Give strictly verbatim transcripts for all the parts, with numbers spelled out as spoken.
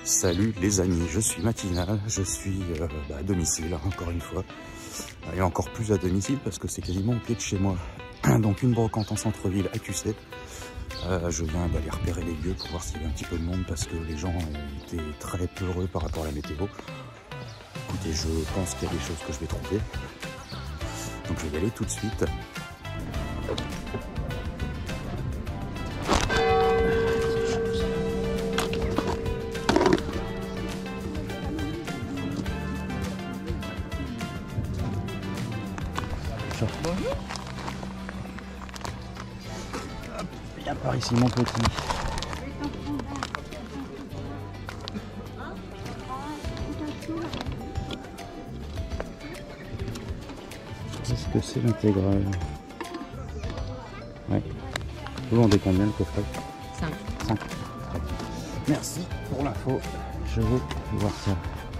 Salut les amis, je suis Matinal, je suis euh, bah, à domicile, encore une fois. Et encore plus à domicile parce que c'est quasiment au pied de chez moi. Donc une brocante en centre-ville à Q C. Euh, je viens d'aller repérer les lieux pour voir s'il y avait un petit peu de monde parce que les gens euh, étaient très peureux par rapport à la météo. Écoutez, je pense qu'il y a des choses que je vais trouver. Donc je vais y aller tout de suite. Bonjour. Hop, viens par ici mon petit. Qu'est-ce que c'est l'intégrale? Ouais. Vous vendez combien le coffret? cinq. cinq. Merci pour l'info. Je vais voir ça.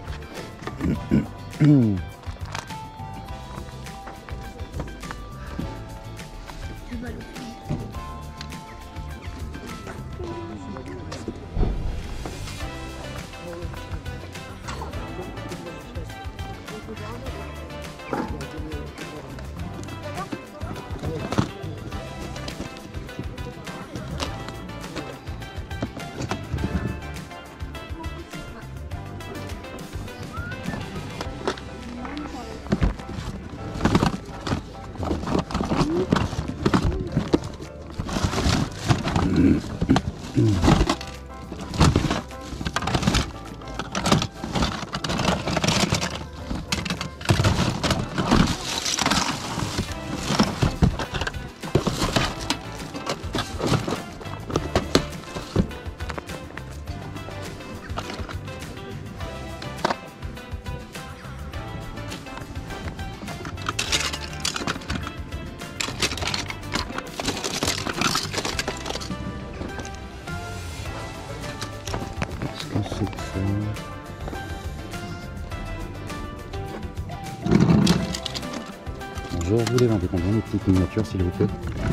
Bonjour, vous les vendez combien les petites miniatures s'il vous plaît?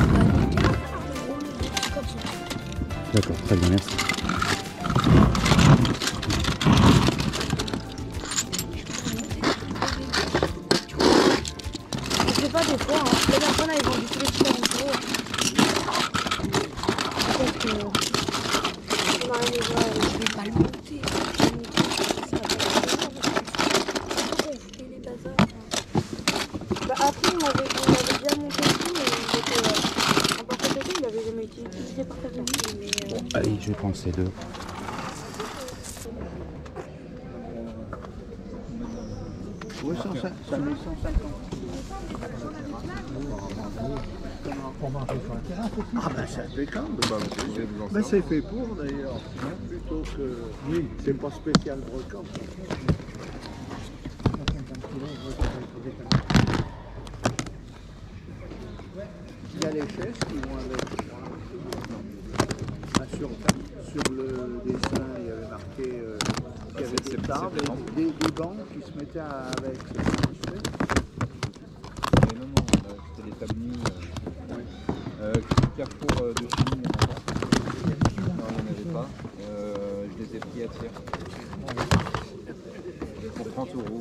D'accord, très bien, merci. Je sais pas des fois, hein. Les personnes elles vendent tous les petits euros. Peut-être que on arrive à je vais pas le monter. Bah après on avait, on avait déjà monté ici mais il était euh, en porte-à-faux, il avait jamais été utilisé par personne. Mais euh... Bon, allez, je vais prendre ces deux. Oui, cent cinquante. Ah ben c'est impeccable. Ben c'est fait pour d'ailleurs. Plutôt que... Oui, c'est pas spécial brocante. Il y a les chaises qui vont avec. Ah, sur, sur le dessin, il y avait marqué euh, qu'il y avait des tables, des, des bancs qui se mettaient avec. Non, non, c'était les tables nues. Euh, Carrefour euh, de chimie, il y en a pas. Non, il n'y en avait pas. Euh, je les ai pris à tir. Pour trente euros.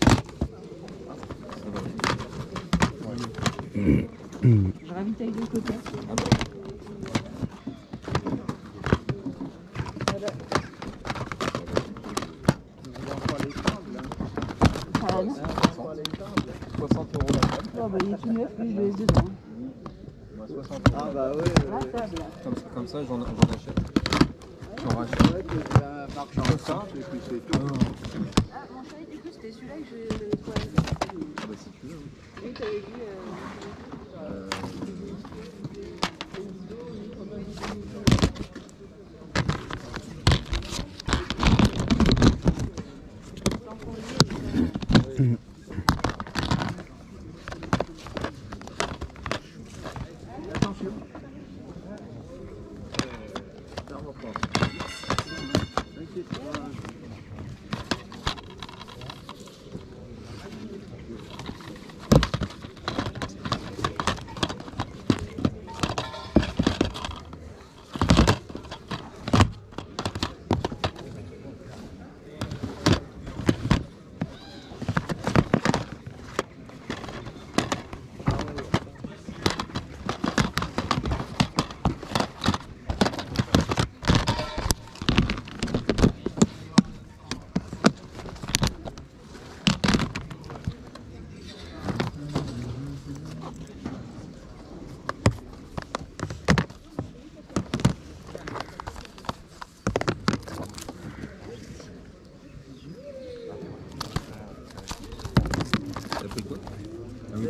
Euh, Je ravitaille de côté. ah bon. Ah non. soixante euros la table. Oh bah il est tout neuf, lui je laisse dedans. Moi, soixante euros. Ah bah oui. La table. Comme, comme ça, j'en j'en achète. J'en rachète. C'est vrai que la marque en France et puis c'est tout. Ah mon chéri du coup c'était celui-là que je quoi. Ah bah si tu veux. Oui t'avais dit euh... Euh... Attention. Ça reprend. T'inquiète pas.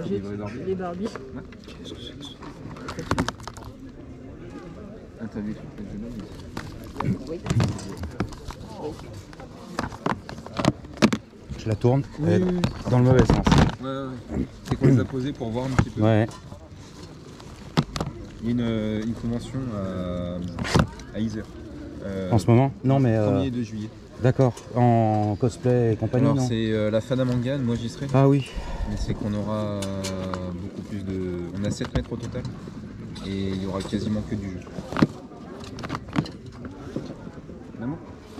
c'est livré Barbie. Les Barbie. Ah, t'as vu le truc de Barbie? Oui. Je la tourne, Oui, elle est oui, dans le mauvais sens. Ouais, ouais. C'est qu'on les a posés pour voir un petit peu. Ouais. Il y a une, une convention à, à Isère. Euh, En ce moment? Non, mais. Euh, premier et deux juillet. D'accord, en cosplay et compagnie, Alors non? c'est euh, la Fana Mangane, moi j'y serai. Ah oui. Mais c'est qu'on aura beaucoup plus de. On a sept mètres au total. Et il y aura quasiment que du jeu. Vraiment ?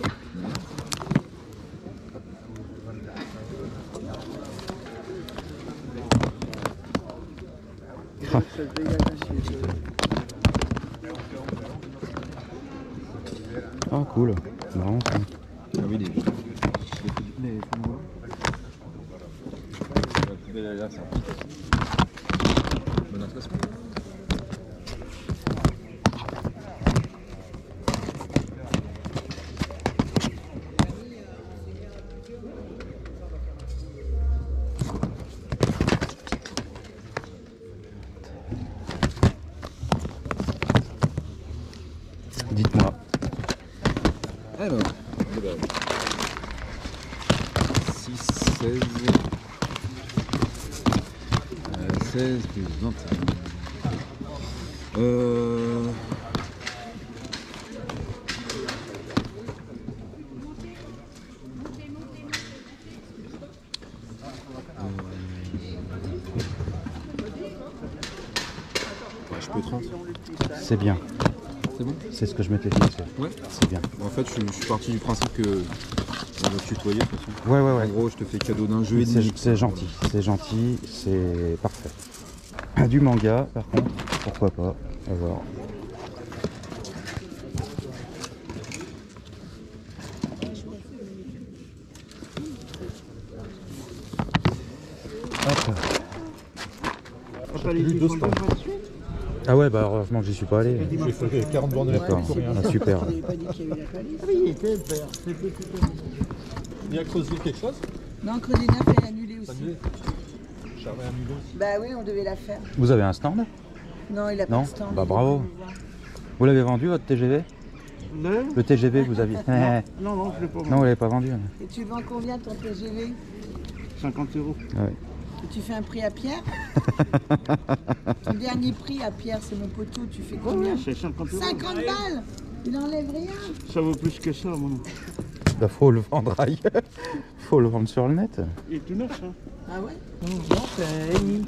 Ah. Ah cool, marrant ça. Ah oui, les, les, les fonds la poubelle elle est là, ça. Bonne intéressant. Dites-moi. Alors, six, seize, euh, seize plus vingt et un. Euh... Ouais, je peux trente. C'est bien. C'est bon? C'est ce que je m'étais fixé. Ouais. C'est bien. En fait, je, je suis parti du principe que on va te tutoyer de toute façon. Ouais, ouais, En ouais. gros, je te fais cadeau d'un jeu et C'est demi. c'est gentil, c'est gentil, c'est parfait. Du manga, par contre, pourquoi pas, à voir. Hop. Ah ouais, bah heureusement que j'y suis pas allé. J'ai fait quarante bornes de la D'accord, pour rien. ah, super. Il a creusé quelque chose? Non, Creusé neuf, elle est annulée aussi. Annulé. J'avais annulé. Bah oui, on devait la faire. Vous avez un stand? Non, il a pas Non? de stand. Bah bravo. Vous l'avez vendu votre T G V? Le Le T G V que vous aviez? Non, non, je l'ai pas Non, vous l'avez pas vendu. Et tu le vends combien ton T G V? cinquante euros. Ouais. Et tu fais un prix à Pierre? Ton dernier prix à Pierre, c'est mon poteau, tu fais combien? C'est cinquante euros. cinquante balles! Il n'enlève rien! Ça vaut plus que ça, mon. Bah faut le vendre ailleurs. Faut le vendre sur le net. Il est tout neuf, ça. Ah ouais? Non, c'est Amy.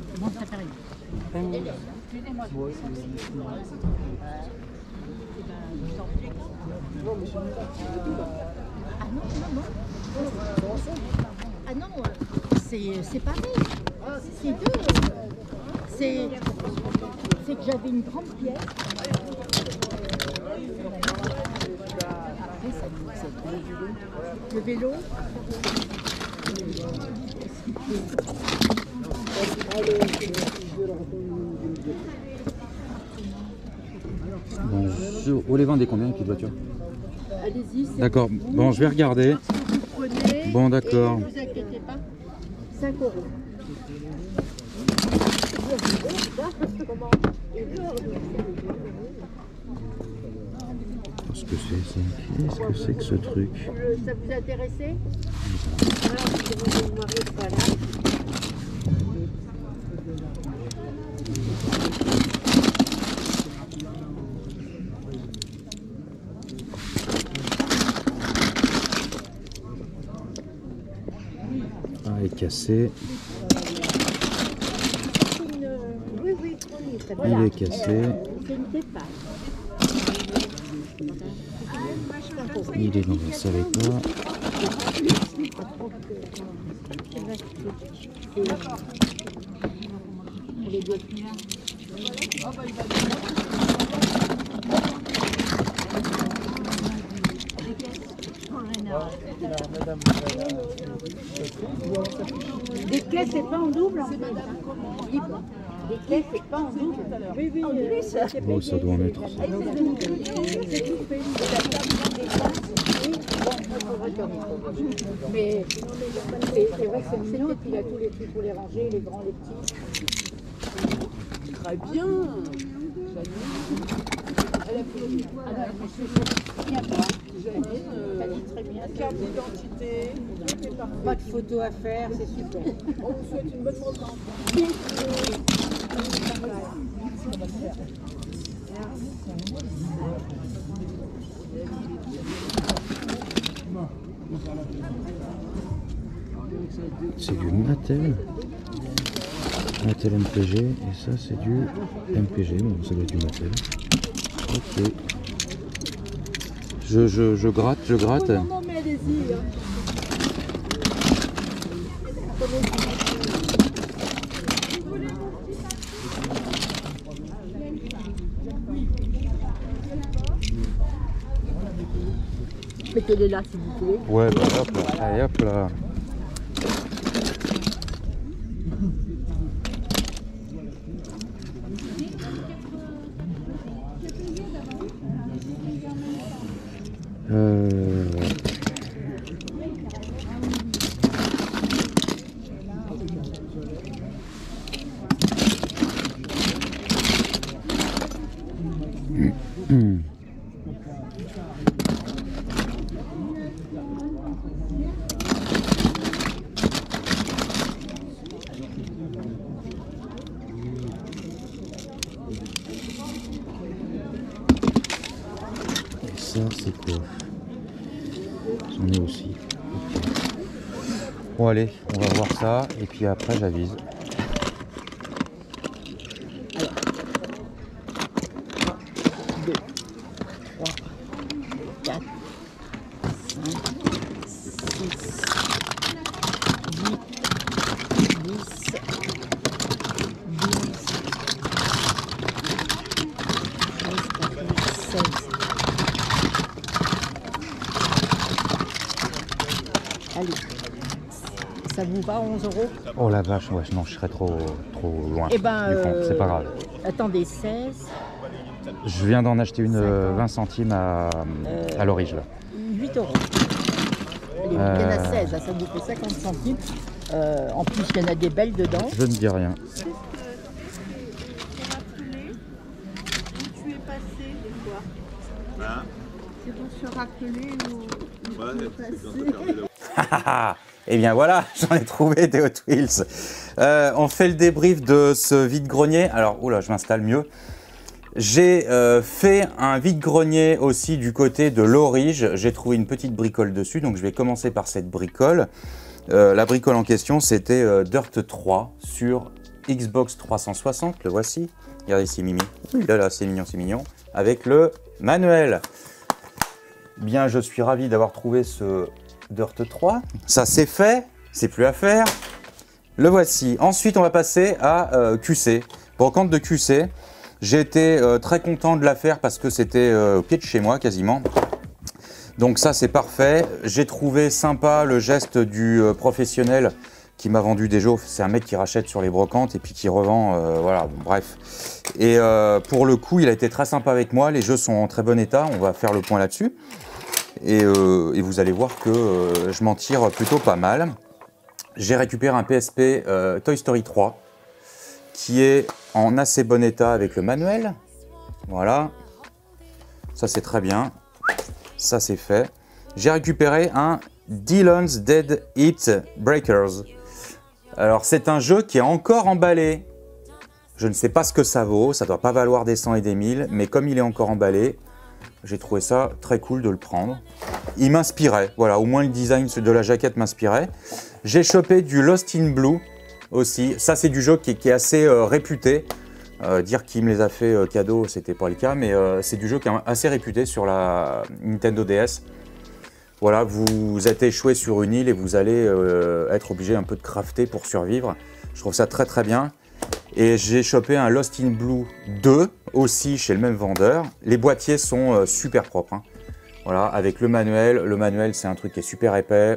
Ah non, non, non. Ah non, c'est c'est pareil. C'est deux. C'est c'est que j'avais une grande pièce. Le vélo. Bonjour. Vous les vendez combien les petites voitures? Allez-y. c'est D'accord. pour vous. Bon, je vais regarder. Vous prenez. Bon, d'accord. Et ne vous inquiétez pas. cinq euros. Qu'est-ce que c'est ça? Qu'est-ce que c'est que ce truc? Ça vous intéressait? Voilà, parce que mon mari n'est pas là. Ah, il est cassé. Une... Oui, oui, prenez ça. Il Voilà. est cassé. Euh, c'est une départ. Il est dans un sale état. Des caisses, c'est pas en double en fait. Libre. Des caisses, c'est pas en double. Oui, oui. En plus. Oh, ça doit en être. Ça. C'est tout fait. vrai qu'il y en a trop. Mais c'est c'est vrai que c'est mignon, et puis il y a tous les trucs pour les ranger, les grands, les petits. Très bien. Elle a pris Ah non, elle fait bien toi. Janine, Elle dit très bien. carte d'identité, tout est parfait. Pas de photos à faire, c'est super. On vous souhaite une bonne vacances. C'est du Mattel. Mattel M P G. Et ça, c'est du M P G. Bon, ça doit être du Mattel. Ok. Je, je, je gratte, je gratte. Non, non, mais allez-y. Hein. Mettez-les là si vous voulez. Ouais, bah hop là. Allez, hop là. Euh... Mmh. Et ça, c'est quoi? J'en ai aussi. Okay. Bon, allez, on va voir ça et puis après, j'avise. Allez, ça vous va, onze euros? Oh la vache, ouais, non, je serais trop, trop loin Eh ben, du fond, euh, c'est pas grave. Attendez, seize. Je viens d'en acheter une euh, vingt centimes à, Euh, à l'origine. huit euros. Allez, il y en a Euh. seize, ça vous fait cinquante centimes. Euh, en plus, il y en a des belles dedans. Je ne dis rien. Tu es passé des fois. Hein? C'est pour se rappeler où, où Ouais, tu es passé. Et bien voilà, j'en ai trouvé des Hot Wheels. Euh, on fait le débrief de ce vide-grenier. Alors, oula, je m'installe mieux. J'ai euh, fait un vide-grenier aussi du côté de l'Orige. J'ai trouvé une petite bricole dessus, donc je vais commencer par cette bricole. Euh, la bricole en question, c'était euh, Dirt trois sur Xbox trois cent soixante. Le voici. Regardez ici, Mimi. Oui, là, là, c'est mignon, c'est mignon. Avec le manuel. Bien, je suis ravi d'avoir trouvé ce Dirt trois. Ça, c'est fait. C'est plus à faire. Le voici. Ensuite, on va passer à euh, Q C. Brocante de Q C. J'ai été euh, très content de la faire parce que c'était euh, au pied de chez moi quasiment. Donc ça c'est parfait. J'ai trouvé sympa le geste du euh, professionnel qui m'a vendu des jeux. C'est un mec qui rachète sur les brocantes et puis qui revend, euh, voilà, bon, bref. Et euh, pour le coup, il a été très sympa avec moi. Les jeux sont en très bon état, on va faire le point là-dessus. Et, euh, et vous allez voir que euh, je m'en tire plutôt pas mal. J'ai récupéré un P S P euh, Toy Story trois qui est en assez bon état avec le manuel. Voilà. Ça, c'est très bien. Ça, c'est fait. J'ai récupéré un Dylan's Dead Hit Breakers. Alors, c'est un jeu qui est encore emballé. Je ne sais pas ce que ça vaut. Ça ne doit pas valoir des cent et des mille. Mais comme il est encore emballé, j'ai trouvé ça très cool de le prendre. Il m'inspirait. Voilà, au moins le design de la jaquette m'inspirait. J'ai chopé du Lost in Blue aussi. Ça, c'est du jeu qui, qui est assez euh, réputé. Euh, dire qu'il me les a fait euh, cadeau, c'était pas le cas, mais euh, c'est du jeu qui est assez réputé sur la Nintendo D S. Voilà, vous êtes échoué sur une île et vous allez euh, être obligé un peu de crafter pour survivre. Je trouve ça très très bien. Et j'ai chopé un Lost in Blue deux aussi chez le même vendeur. Les boîtiers sont euh, super propres. Hein. Voilà, avec le manuel. Le manuel, c'est un truc qui est super épais.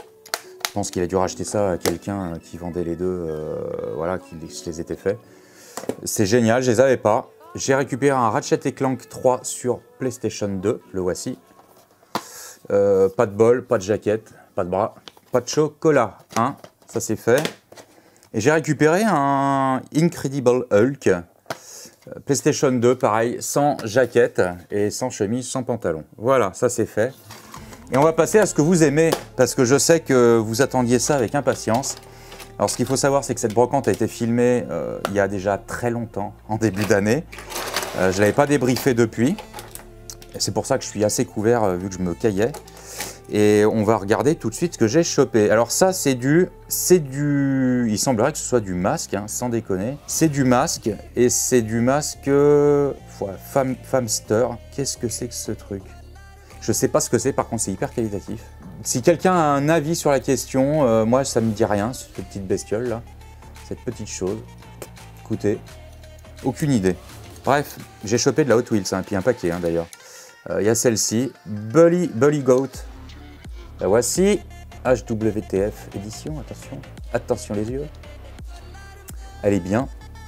Je pense qu'il a dû racheter ça à quelqu'un qui vendait les deux, euh, voilà, qui les était fait. C'est génial, je les avais pas. J'ai récupéré un Ratchet et Clank trois sur PlayStation deux, le voici. Euh, pas de bol, pas de jaquette, pas de bras, pas de chocolat. Hein, ça c'est fait. Et j'ai récupéré un Incredible Hulk. PlayStation deux, pareil, sans jaquette et sans chemise, sans pantalon. Voilà, ça c'est fait. Et on va passer à ce que vous aimez, parce que je sais que vous attendiez ça avec impatience. Alors ce qu'il faut savoir, c'est que cette brocante a été filmée euh, il y a déjà très longtemps, en début d'année. Euh, je ne l'avais pas débriefé depuis. C'est pour ça que je suis assez couvert, euh, vu que je me caillais. Et on va regarder tout de suite ce que j'ai chopé. Alors ça, c'est du... c'est du... il semblerait que ce soit du masque, hein, sans déconner. C'est du masque, et c'est du masque... Euh, voilà, Fam, Famster. Qu'est-ce que c'est que ce truc? Je sais pas ce que c'est, par contre c'est hyper qualitatif. Si quelqu'un a un avis sur la question, euh, moi ça me dit rien, cette petite bestiole là. Cette petite chose. Écoutez, aucune idée. Bref, j'ai chopé de la Hot Wheels, hein, puis un paquet hein, d'ailleurs. Il euh, y a celle-ci, Bully, Bully Goat. La voici, H W T F édition, attention, attention les yeux. Elle est bien.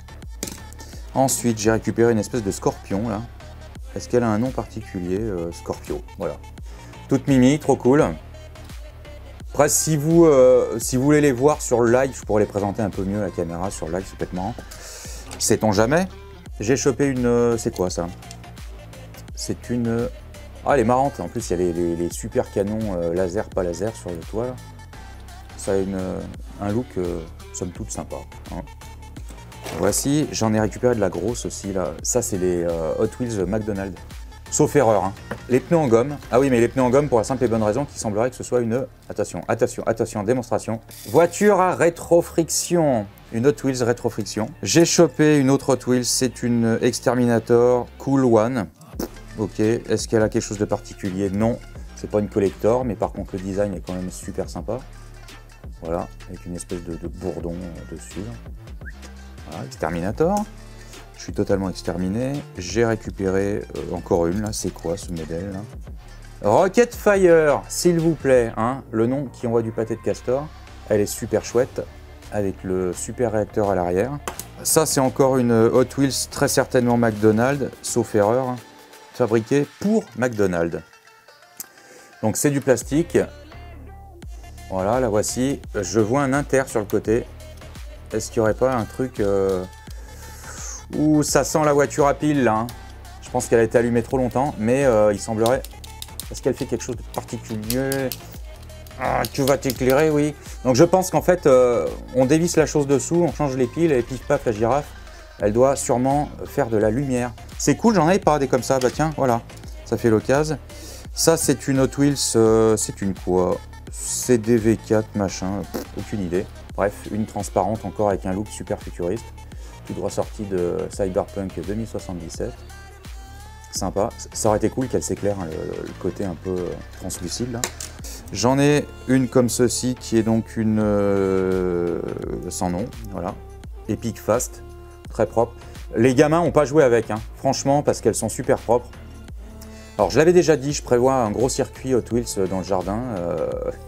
Ensuite, j'ai récupéré une espèce de scorpion là. Est-ce qu'elle a un nom particulier? euh, Scorpio, voilà. Toute mimi, trop cool. Après, si vous, euh, si vous voulez les voir sur le live, je pourrais les présenter un peu mieux à la caméra sur le live, c'est peut-être marrant. Sait-on jamais? J'ai chopé une... Euh, c'est quoi ça? C'est une... Ah, elle est marrante. En plus, il y a les, les, les super canons euh, laser, pas laser sur le toit. Là. Ça a une, euh, un look, euh, somme toute, sympa. Hein. Voici, j'en ai récupéré de la grosse aussi. Là. Ça, c'est les euh, Hot Wheels McDonald's. Sauf erreur. Hein. Les pneus en gomme. Ah oui, mais les pneus en gomme pour la simple et bonne raison qu'il semblerait que ce soit une... Attention, attention, attention, démonstration. Voiture à rétrofriction. Une Hot Wheels rétrofriction. J'ai chopé une autre Hot Wheels. C'est une Exterminator Cool One. Ok, est-ce qu'elle a quelque chose de particulier? Non, c'est pas une collector, mais par contre le design est quand même super sympa. Voilà, avec une espèce de, de bourdon dessus. Voilà, Exterminator. Je suis totalement exterminé. J'ai récupéré euh, encore une, là, c'est quoi ce modèle là? Rocket Fire, s'il vous plaît, hein, le nom qui envoie du pâté de castor. Elle est super chouette, avec le super réacteur à l'arrière. Ça, c'est encore une Hot Wheels, très certainement McDonald's, sauf erreur. Hein. Fabriqué pour McDonald's. Donc c'est du plastique. Voilà, la voici. Je vois un inter sur le côté. Est-ce qu'il n'y aurait pas un truc euh... où ça sent la voiture à pile là hein. Je pense qu'elle a été allumée trop longtemps, mais euh, il semblerait... Est-ce qu'elle fait quelque chose de particulier? Ah, tu vas t'éclairer, oui. Donc je pense qu'en fait, euh, on dévisse la chose dessous, on change les piles et pif paf la girafe. Elle doit sûrement faire de la lumière. C'est cool, j'en avais pas des comme ça. Bah tiens, voilà, ça fait l'occasion. Ça, c'est une Hot Wheels, euh, c'est une quoi? C'est des V quatre, machin, pff, aucune idée. Bref, une transparente encore avec un look super futuriste. Tout droit sorti de Cyberpunk deux mille soixante-dix-sept. Sympa. Ça aurait été cool qu'elle s'éclaire, hein, le, le côté un peu euh, translucide là. J'en ai une comme ceci qui est donc une euh, sans nom, voilà. Epic Fast. Très propre. Les gamins n'ont pas joué avec, hein, franchement, parce qu'elles sont super propres. Alors, je l'avais déjà dit, je prévois un gros circuit Hot Wheels dans le jardin. Euh...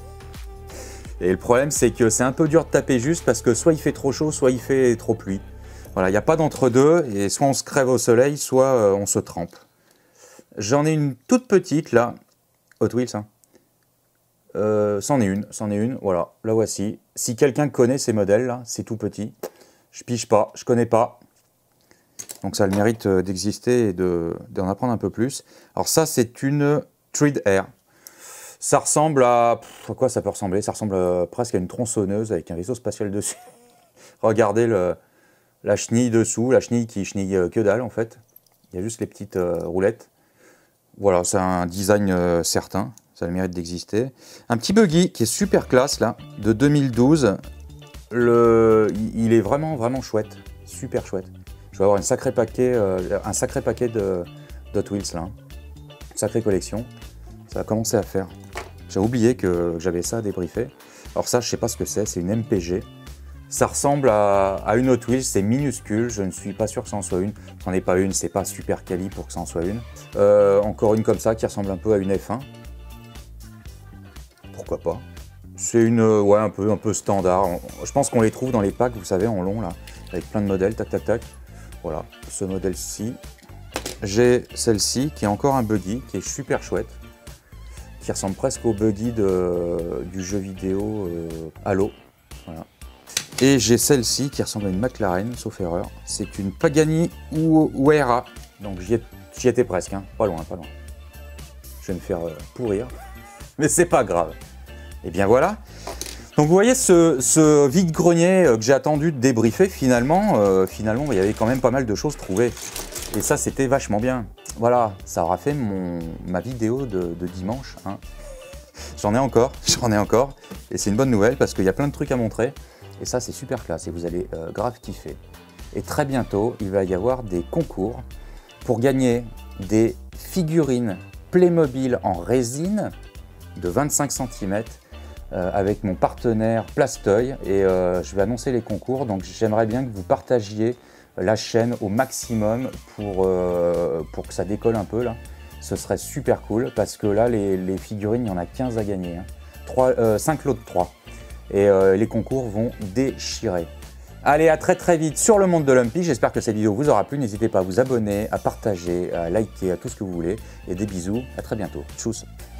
Et le problème, c'est que c'est un peu dur de taper juste parce que soit il fait trop chaud, soit il fait trop pluie. Voilà, il n'y a pas d'entre-deux, et soit on se crève au soleil, soit euh, on se trempe. J'en ai une toute petite, là. Hot Wheels, hein. Euh, c'en est une, c'en est une, voilà, la voici. Si quelqu'un connaît ces modèles, là, c'est tout petit. Je pige pas, je connais pas. Donc ça a le mérite d'exister et d'en apprendre un peu plus. Alors ça, c'est une Tread Air. Ça ressemble à... Pff, à quoi ça peut ressembler? Ça ressemble à, presque à une tronçonneuse avec un vaisseau spatial dessus. Regardez le, la chenille dessous, la chenille qui chenille que dalle en fait. Il y a juste les petites euh, roulettes. Voilà, c'est un design euh, certain. Ça a le mérite d'exister. Un petit buggy qui est super classe là, de deux mille douze. Le, il est vraiment vraiment chouette, super chouette. Je vais avoir une sacré paquet, euh, un sacré paquet de d'Hot Wheels là, une sacrée collection. Ça va commencer à faire. J'ai oublié que j'avais ça à débriefer. Alors ça, je sais pas ce que c'est, c'est une M P G. Ça ressemble à, à une Hot Wheels, c'est minuscule. Je ne suis pas sûr que ça en soit une. J'en ai pas une, c'est pas super quali pour que ça en soit une. Euh, encore une comme ça qui ressemble un peu à une F un. Pourquoi pas? C'est une, ouais, un peu, un peu standard. Je pense qu'on les trouve dans les packs, vous savez, en long, là, avec plein de modèles, tac, tac, tac. Voilà, ce modèle-ci. J'ai celle-ci, qui est encore un buggy, qui est super chouette, qui ressemble presque au buggy de, du jeu vidéo euh, Halo. Voilà. Et j'ai celle-ci qui ressemble à une McLaren, sauf erreur. C'est une Pagani Huayra. Donc j'y étais presque, hein. Pas loin, pas loin. Je vais me faire euh, pourrir, mais c'est pas grave. Et bien voilà. Donc vous voyez ce, ce vide-grenier que j'ai attendu de débriefer, finalement, euh, finalement il y avait quand même pas mal de choses trouvées. Et ça c'était vachement bien. Voilà, ça aura fait mon, ma vidéo de, de dimanche. Hein. J'en ai encore, j'en ai encore. Et c'est une bonne nouvelle parce qu'il y a plein de trucs à montrer. Et ça c'est super classe et vous allez euh, grave kiffer. Et très bientôt il va y avoir des concours pour gagner des figurines Playmobil en résine de vingt-cinq centimètres. Euh, avec mon partenaire Plastoy et euh, je vais annoncer les concours, donc j'aimerais bien que vous partagiez la chaîne au maximum pour, euh, pour que ça décolle un peu là. Ce serait super cool parce que là les, les figurines, il y en a quinze à gagner, hein. trois, euh, cinq lots de trois et euh, les concours vont déchirer. Allez, à très très vite sur le monde de Lumpy, j'espère que cette vidéo vous aura plu, n'hésitez pas à vous abonner, à partager, à liker, à tout ce que vous voulez et des bisous, à très bientôt, tchuss.